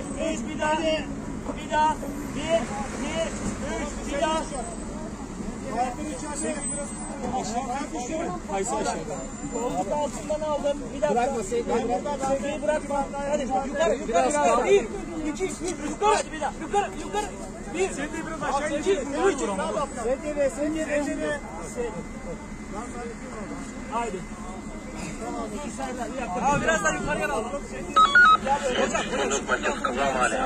3 bir daha. Bir daha. 1, 2, 3 bir daha. Kayısı aşağıda. Koltuk altından aldım. Bir dakika. Bırakma Sevgiyi bırakma. Hadi yukarı. Yukarı. 1, 2, 3. Yukarı. Bir daha. Yukarı. 1, 2, 3. Haydi. Abi biraz daha yukarıya alalım. Unutmayacağız kaza mali.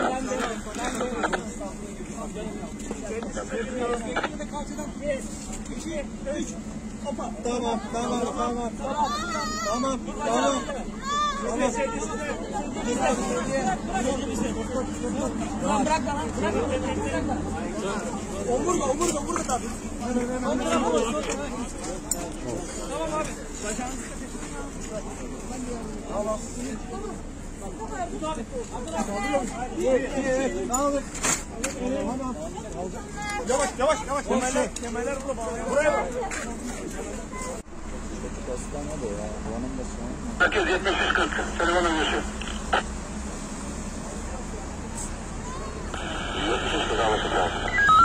Tamam. Bırak lan. Omurga tabii. Tamam abi. Yavaş. Kemerler burada. Buraya bak. Herkes 70-140. Telefon öncesi. 70-140 alması lazım.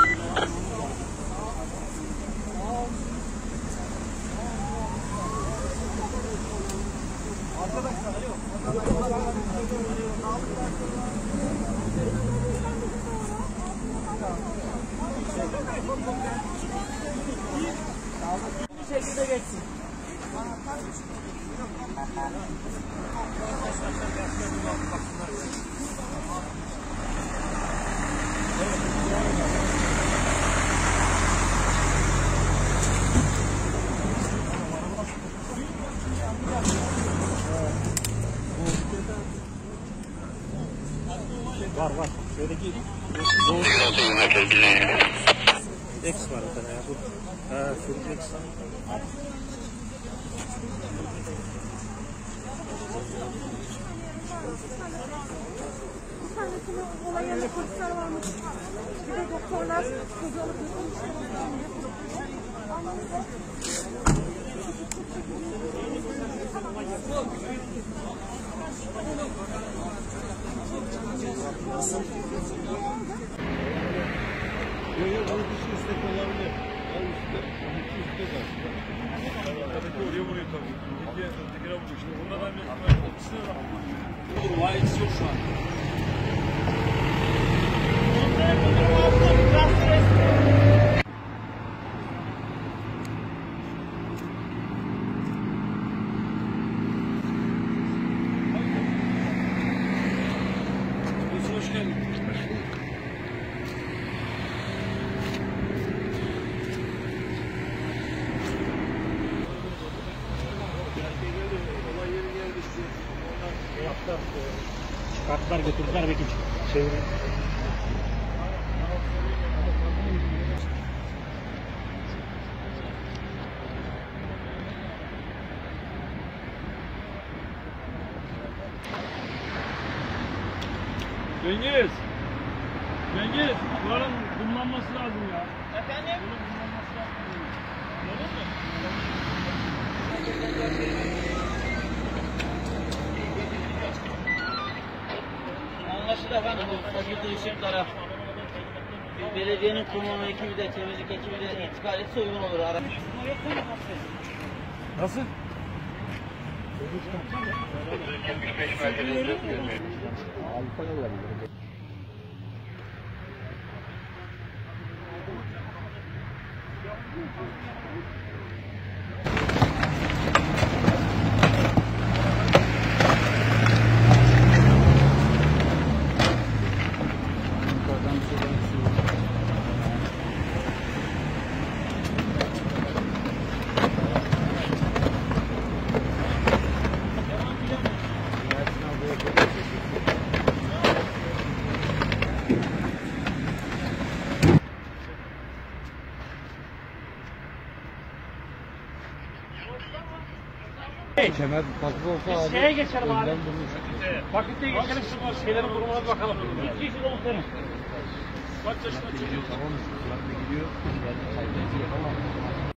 Bu şekilde geçsin. Var. Şuradaki Herkes dinleyin. X var bir tane ya. Şuradaki X. Bir tanesinde olay yerine polisler varmış. Bir de doktorlar çocuğu alıp Yok, balık işi istek olabilir. Al üstte, üstte karşıda. Oraya vuruyor tabii. Ötekine vuruyor işte. Bunda ben bir ikisine de Olur, vay yok şu an. hoş geldin. Olay yeri geldi işte. Onlar Çıkarttılar götürdüler Bekir. Çevirin. Cengiz, buranın kumlanması lazım ya. Efendim? Bunun kumlanması lazım. Olur mu? Anlaşıldı efendim. Fakir ışıklara. Belediyenin kumlama ekibi de, temizlik ekibi de intikal etse uygun olur. Nasıl? 75 merkezinde. Kemer fazla olsa abi. Şeye geçelim abi. Fakülteye geçelim. Şeylerin durumuna bir bakalım. İki komutanım. Kaç yaşında çocuk? Tamam mı? Gidiyor. Yani kaybedecek ama.